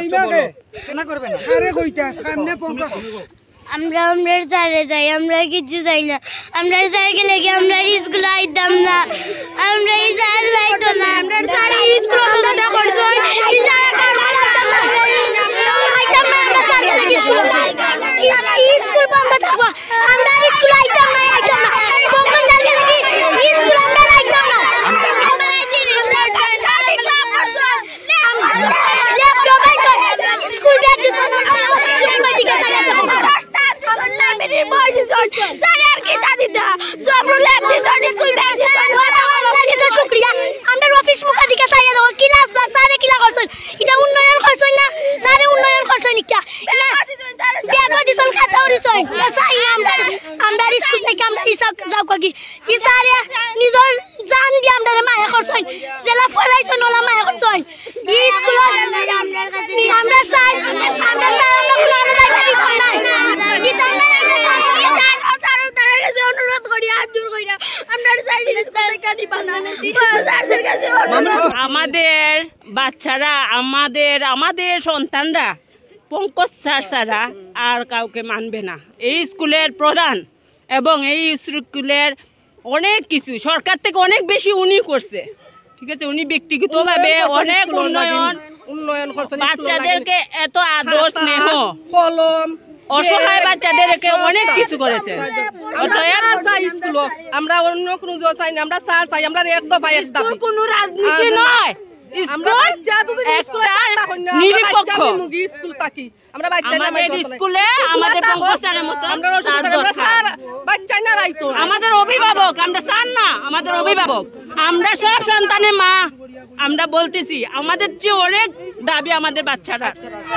আমরা আমরা স্যারে যাই, আমরা কিছু যাই না। আমরা স্যার গেলে কি আমরা স্কুলে আইতাম না, আমরা এই স্যার যাইতো না। আমরা স্যার স্কুল কথা করছো স্কুল বন্ধ থাকবো, আমরা স্কুল আইতাম না, আইতাম না। স্কুল আমরা আইতাম না। স্কুল শুক্রিয়া আমরা অফিস মুখা দিকে চাইয়া দেবো ক্লাস স্যারে কিলা করছেন, এটা উন্নয়ন করছেন না, স্যারে উন্নয়ন করছেন আমরা স্কুল থেকে আমরা যাও কি স্যারে নিজের জান দিয়ে আমরা মায়া করছেন, জেলা পড়াইছেন ওলা মায়া করছেন স্কুল আমরা চাই আমরা অনুরোধ করি হাত জোর করি আমাদের বাচ্চারা আমাদের সন্তানরা পঙ্কজ স্যার ছাড়া আর কাউকে মানবে না। এই স্কুলের প্রধান এবং এই স্কুলের অনেক কিছু সরকার থেকে অনেক বেশি উনি করছে, ঠিক আছে। উনি ব্যক্তিগতভাবে অনেক উন্নয়ন বাচ্চাদেরকে এত আদর স্নেহ কলম অসহায় বাচ্চাদেরকে অনেক কিছু করেছে। আমরা অন্য কোনো চাই না, আমরা স্যার চাই, আমরা এক দফা এক দাবি। কোনো রাজনীতি নয়, আমাদের অভিভাবক, আমরা চান না আমাদের অভিভাবক, আমরা সব সন্তানের মা। আমরা বলতেছি আমাদের যে অনেক দাবি আমাদের বাচ্চারা।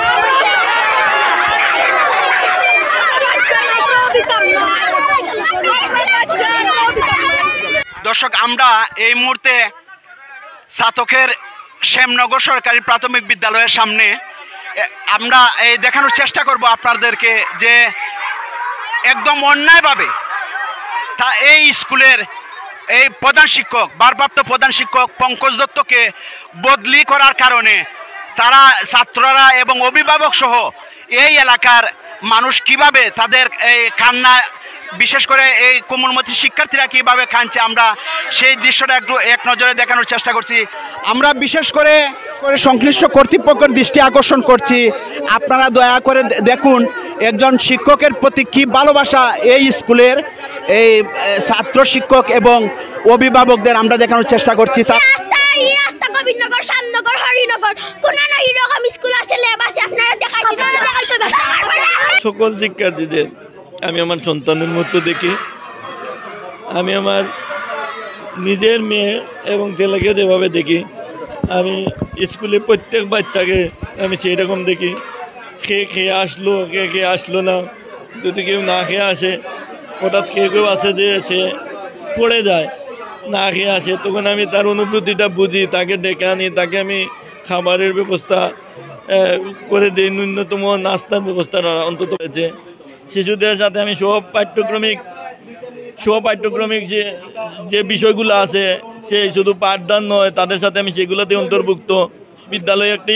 দর্শক, আমরা এই মুহূর্তে ছাতকের শ্যামনগর সরকারি প্রাথমিক বিদ্যালয়ের সামনে আমরা এই দেখানোর চেষ্টা করব আপনাদেরকে যে একদম অন্যায়ভাবে তা এই স্কুলের এই প্রধান শিক্ষক, ভারপ্রাপ্ত প্রধান শিক্ষক পঙ্কজ দত্তকে বদলি করার কারণে তারা ছাত্ররা এবং অভিভাবক সহ এই এলাকার মানুষ কিভাবে তাদের এই কান্না, বিশেষ করে এই কোমলমতি শিক্ষার্থীরা কিভাবে কাঁদছে, আমরা সেই দৃশ্যটা একটু এক নজরে দেখানোর চেষ্টা করছি। আমরা বিশেষ করে সংশ্লিষ্ট কর্তৃপক্ষের দৃষ্টি আকর্ষণ করছি, আপনারা দয়া করে দেখুন একজন শিক্ষকের প্রতি কি ভালোবাসা এই স্কুলের এই ছাত্র শিক্ষক এবং অভিভাবকদের আমরা দেখানোর চেষ্টা করছি। সকল শিক্ষার্থীদের আমি আমার সন্তানের মতো দেখি, আমি আমার নিজের মেয়ে এবং ছেলেকে যেভাবে দেখি, আমি স্কুলে প্রত্যেক বাচ্চাকে আমি সেই রকম দেখি। খেয়ে আসলো, কে আসলো না, যদি কেউ না খেয়ে আসে, হঠাৎ কেউ আসে যে সে পড়ে যায়, না খেয়ে আসে, তখন আমি তার অনুভূতিটা বুঝি, তাকে ডেকে আনি, তাকে আমি খাবারের ব্যবস্থা করে দিই, ন্যূনতম নাস্তার ব্যবস্থা অন্তত হয়েছে। শিশুদের সাথে আমি সব পাঠ্যক্রমিক যে বিষয়গুলো আছে, সে শুধু পাঠদান নয়, তাদের সাথে আমি সেগুলোতে অন্তর্ভুক্ত। বিদ্যালয়ে একটি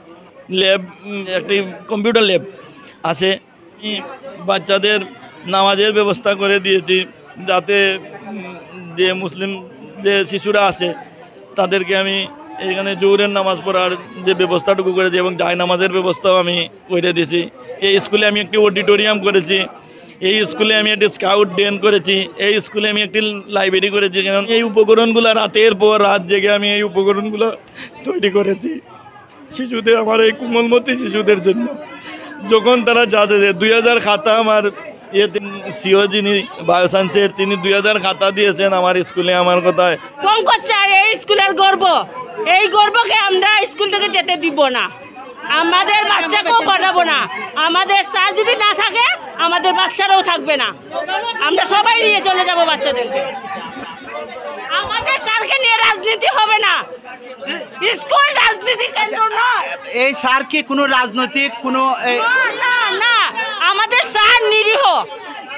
কম্পিউটার ল্যাব আছে, বাচ্চাদের নামাজের ব্যবস্থা করে দিয়েছি, যাতে যে মুসলিম যে শিশুরা আছে তাদেরকে আমি এখানে জোহরের নামাজ পড়ার যে ব্যবস্থাটুকু করেছি এবং জায় নামাজের ব্যবস্থাও আমি করে দিয়েছি। এই স্কুলে আমি একটি অডিটোরিয়াম করেছি, এই স্কুলে আমি একটি স্কাউট ডেন করেছি, এই স্কুলে আমি একটি লাইব্রেরি করেছি। কারণ এই উপকরণগুলো রাতের পর রাত জেগে আমি এই উপকরণগুলো তৈরি করেছি শিশুদের, আমার এই কোমলমতি শিশুদের জন্য। যখন তারা যাতে 2000 খাতা আমার সিও যিনি বায়োসায়েন্সের, তিনি 2000 খাতা দিয়েছেন আমার স্কুলে আমার কথায়। পঙ্কজ স্যার এই স্কুলের গর্ব, এই গর্বকে আমরা স্কুল থেকে যেতে দিব না, আমাদের বাচ্চাকেও পড়াবো না। আমাদের স্যার যদি না থাকে আমাদের বাচ্চারাও থাকবে না, আমরা সবাই নিয়ে চলে যাব বাচ্চাদেরকে। আমাদের স্যারকে নিয়ে রাজনীতি হবে না, স্কুল রাজনীতি কেন্দ্র নয়। এই স্যার কি কোনো রাজনৈতিক কোনো না, আমাদের স্যার নিরীহ,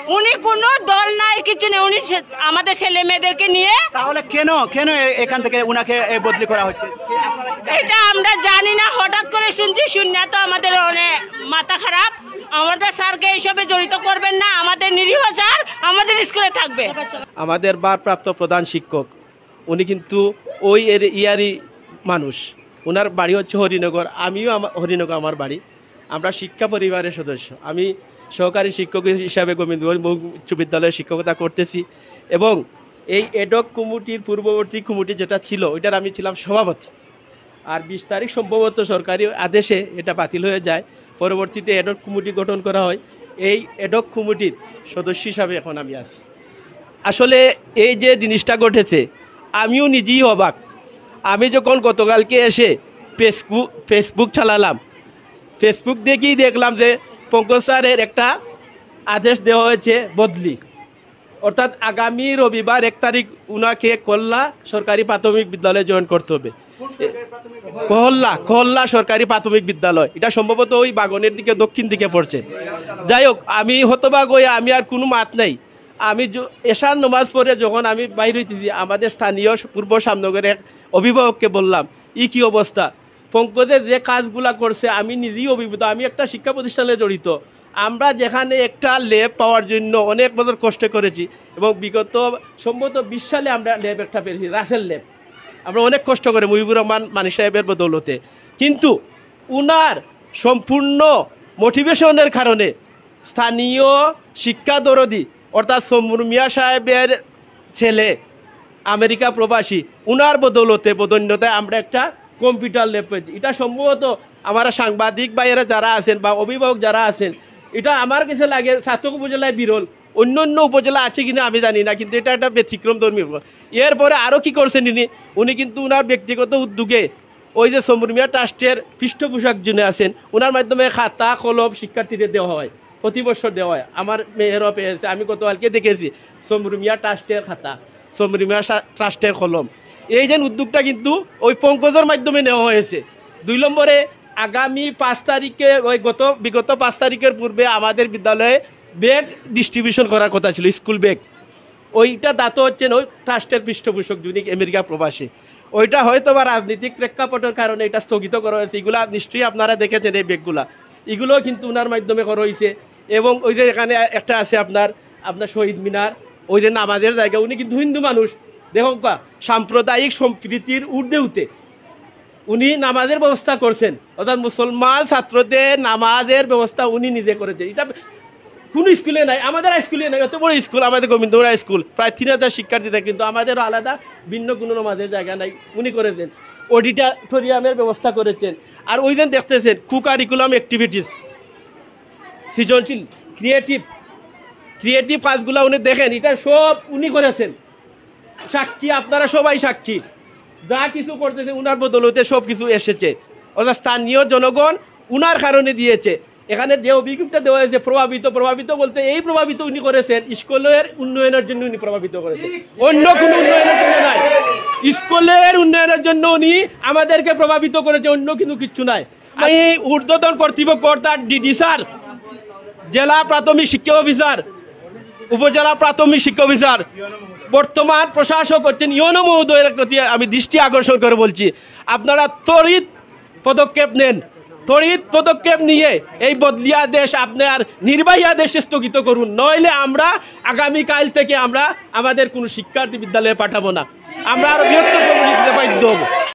উনি কোনো দল নাই, কিছু নেই, উনি আমাদের ছেলে মেয়েদেরকে নিয়ে। তাহলে কেন কেন এখান থেকে উনাকে বদলি করা হচ্ছে এটা আমরা জানি না, হঠাৎ করে শুনছি, শুনে তো আমাদের অনেক মাথা খারাপ। আমাদের স্যারকে এইসবে জড়িত করবেন না, আমাদের নিরীহ স্যার আমাদের স্কুলে থাকবে। আমাদের ভারপ্রাপ্ত প্রধান শিক্ষক উনি কিন্তু ওই ইয়ারই মানুষ, ওনার বাড়ি হচ্ছে হরিনগর, আমিও হরিনগর আমার বাড়ি। আমরা শিক্ষা পরিবারের সদস্য, আমি সহকারী শিক্ষক হিসাবে গোবিন্দগঞ্জ উচ্চ বিদ্যালয়ে শিক্ষকতা করতেছি এবং এই এডক কমিটির পূর্ববর্তী কমিটি যেটা ছিল ওইটার আমি ছিলাম সভাপতি। আর 20 তারিখ সম্ভবত সরকারি আদেশে এটা বাতিল হয়ে যায়, পরবর্তীতে এডক কমিটি গঠন করা হয়। এই এডক কমিটির সদস্য হিসাবে এখন আমি আছি। আসলে এই যে জিনিসটা ঘটেছে আমিও নিজেই অবাক। আমি যখন গতকালকে এসে ফেসবুক চালালাম, ফেসবুক দেখেই দেখলাম যে পঙ্কজ স্যারের একটা আদেশ দেওয়া হয়েছে বদলি, অর্থাৎ আগামী রবিবার 1 তারিখ উনাকে কল্লা সরকারি প্রাথমিক বিদ্যালয়ে জয়েন করতে হবে। কহল্লা সরকারি প্রাথমিক বিদ্যালয়, এটা সম্ভবত ওই বাগনের দিকে দক্ষিণ দিকে পড়ছে। যাই হোক, আমি হতবাক হয়ে আমি আর কোনো মাত নাই। আমি এশার নামাজ পড়ে যখন আমি বাইরে হইতেছি, আমাদের স্থানীয় পূর্ব শ্যামনগরের এক অভিভাবককে বললাম এই কী অবস্থা, পঙ্কজের যে কাজগুলা করছে আমি নিজেই অভিভূত। আমি একটা শিক্ষা প্রতিষ্ঠানে জড়িত, আমরা যেখানে একটা ল্যাব পাওয়ার জন্য অনেক বছর কষ্ট করেছি এবং বিগত সম্ভবত 20 সালে আমরা ল্যাব একটা পেয়েছি, রাসেল ল্যাব, আমরা অনেক কষ্ট করে মুজিবুর রহমান মানি সাহেবের বদৌলতে। কিন্তু উনার সম্পূর্ণ মোটিভেশনের কারণে স্থানীয় শিক্ষা দরদি অর্থাৎ সমর মিয়া সাহেবের ছেলে আমেরিকা প্রবাসী, উনার বদৌলতায় আমরা একটা কম্পিউটার ল্যাব পেয়েছি। এটা সম্ভবত আমার সাংবাদিক ভাইয়েরা যারা আছেন বা অভিভাবক যারা আছেন, এটা আমার কাছে লাগে ছাত্র উপজেলায় বিরল, অন্য অন্য উপজেলা আছে কিনা আমি জানি না, কিন্তু এটা একটা ব্যতিক্রম ধর্মী। এরপরে আরও কি করছেন উনি কিন্তু উনার ব্যক্তিগত উদ্যোগে ওই যে সমর মিয়া ট্রাস্টের পৃষ্ঠপোষক যিনি আছেন ওনার মাধ্যমে খাতা কলম শিক্ষার্থীদের দেওয়া হয়, প্রতি বছর দেওয়া হয়। আমার মেয়েরও পেয়েছে, আমি গতকালকে দেখেছি সমর মিয়া ট্রাস্টের খাতা, সমর মিয়া ট্রাস্টের কলম। এই যে উদ্যোগটা কিন্তু ওই পঙ্কজের মাধ্যমে নেওয়া হয়েছে। 2 নম্বরে আগামী 5 তারিখে বিগত 5 তারিখের পূর্বে আমাদের বিদ্যালয়ে ব্যাগ ডিস্ট্রিবিউশন করার কথা ছিল, স্কুল ব্যাগ। ওইটা দায়িত্ব হচ্ছেন ওই ট্রাস্টের পৃষ্ঠপোষক যিনি আমেরিকা প্রবাসী। ওইটা হয়তো বা রাজনৈতিক প্রেক্ষাপটের কারণে এটা স্থগিত করা হয়েছে। এগুলা নিশ্চয়ই আপনারা দেখেছেন এই ব্যাগগুলা, এগুলোও কিন্তু ওনার মাধ্যমে করা হয়েছে। এবং ওই যে এখানে একটা আছে আপনার শহীদ মিনার, ওই যে নামাজের জায়গা, উনি কিন্তু হিন্দু মানুষ, দেখুন সাম্প্রদায়িক সম্প্রীতির ঊর্ধ্বে উঠে উনি নামাজের ব্যবস্থা করছেন, অর্থাৎ মুসলমান ছাত্রদের নামাজের ব্যবস্থা উনি নিজে করেছেন। এটা কোনো স্কুলে নাই, আমাদের স্কুলে নাই, এত বড় স্কুল আমাদের গোবিন্দপুর স্কুল, প্রায় 3000 শিক্ষার্থী থাকে, কিন্তু আমাদেরও আলাদা ভিন্ন কোনো নামাজের জায়গা নাই, উনি করেছেন। অডিটোরিয়ামের ব্যবস্থা করেছেন। আর ওই দিন দেখতেছেন কারিকুলাম অ্যাক্টিভিটিস, সৃজনশীল ক্রিয়েটিভ কাজগুলো উনি দেখেন, এটা সব উনি করেছেন। সাক্ষী, আপনারা সবাই সাক্ষী, যা কিছু করতেছে উনার বদলতে সব কিছু এসেছে, অর্থাৎ স্থানীয় জনগণ উনার কারণে দিয়েছে। এখানে যে অভিযোগটা দেওয়া হয়েছে প্রভাবিত বলতে এই প্রভাবিত উনি করেছেন স্কুলের উন্নয়নের জন্য, উনি প্রভাবিত করেছেন, অন্য কোনো উন্নয়নের জন্য নাই। স্কুলের উন্নয়নের জন্য উনি আমাদেরকে প্রভাবিত করেছে, অন্য কিন্তু কিচ্ছু নাই। আমি ঊর্ধ্বতন কর্তৃপক্ষ অর্থাৎ ডিডি স্যার, জেলা প্রাথমিক শিক্ষা অফিসার, উপজেলা প্রাথমিক শিক্ষা অফিসার, বর্তমান প্রশাসক হচ্ছেন ইউনো মহোদয়ের প্রতি আমি দৃষ্টি আকর্ষণ করে বলছি, আপনারা ত্বরিত পদক্ষেপ নিয়ে এই বদলি আদেশ আপনার নির্বাহী আদেশে স্থগিত করুন, নইলে আমরা আগামীকাল থেকে আমরা আমাদের কোনো শিক্ষার্থী বিদ্যালয়ে পাঠাবো না, আমরা আরো বৃহত্তর বাধ্য হব।